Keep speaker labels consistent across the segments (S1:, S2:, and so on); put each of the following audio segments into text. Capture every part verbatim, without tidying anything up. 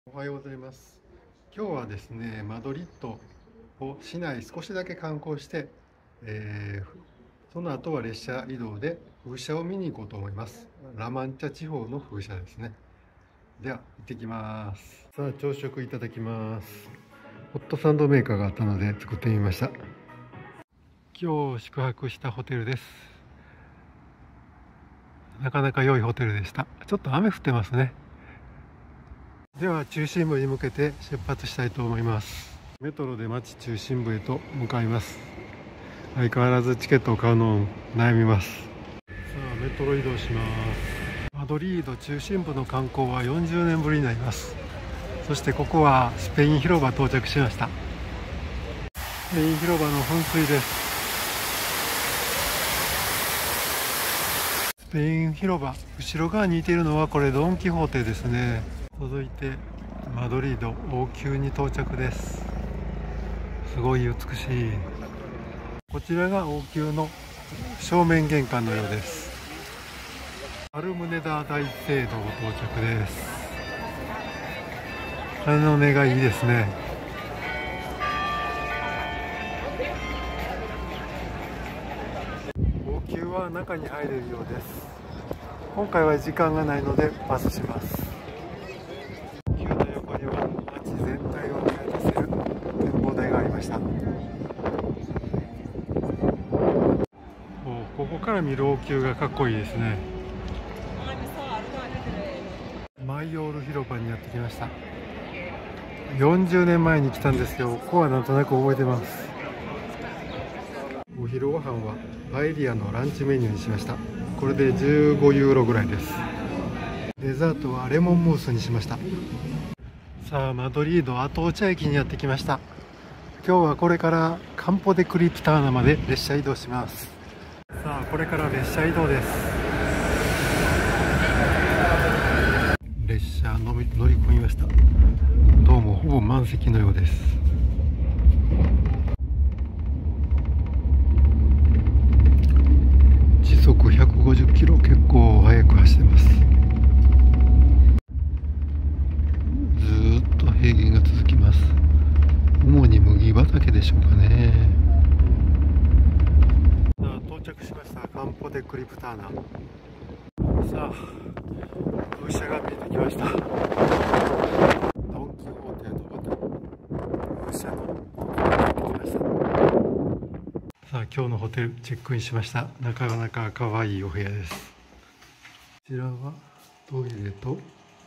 S1: おはようございます。今日はですね、マドリッドを市内少しだけ観光して、えーその後は列車移動で風車を見に行こうと思います。ラマンチャ地方の風車ですね。では行ってきます。さあ朝食いただきます。ホットサンドメーカーがあったので作ってみました。今日宿泊したホテルです。なかなか良いホテルでした。ちょっと雨降ってますね。では中心部に向けて出発したいと思います。メトロで町中心部へと向かいます。相変わらずチケットを買うのを悩みます。さあメトロ移動します。マドリード中心部の観光はよんじゅうねんぶりになります。そしてここはスペイン広場到着しました。スペイン広場の噴水です。スペイン広場後ろ側に似ているのはこれドン・キホーテですね。続いてマドリード王宮に到着です。すごい美しい。こちらが王宮の正面玄関のようです。アルムネダ大聖堂到着です。鐘の音がいいですね。王宮は中に入れるようです。今回は時間がないのでパスします。王宮の横には街全体を見渡せる展望台がありました。ここから見る王宮がかっこいいですね。マイオール広場にやってきました。よんじゅうねんまえに来たんですけど、ここはなんとなく覚えてます。お昼ご飯はパエリアのランチメニューにしました。これでじゅうごユーロぐらいです。デザートはレモンムースにしました。さあマドリードアトーチャ駅にやってきました。今日はこれからカンポ・デ・クリプターナまで列車移動します。さあこれから列車移動です。列車乗り乗り込みました。どうもほぼ満席のようです。時速ひゃくごじゅっキロ、結構速く走ってます。ずーっと平原が続きます。主に麦畑でしょうかね。さあ到着しました。カンポ・デ・クリプターナ。さあ風車が見えてきました。ドン・キホーテの風車のところが見えてきました。さあ今日のホテルチェックインしました。なかなか可愛いお部屋です。こちらはトイレと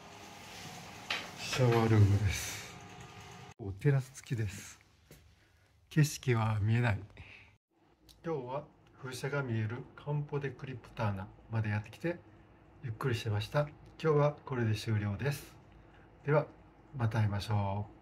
S1: シャワールームです。テラス付きです。景色は見えない。今日は風車が見えるカンポ・デ・クリプターナまでやってきてゆっくりしてました。今日はこれで終了です。ではまた会いましょう。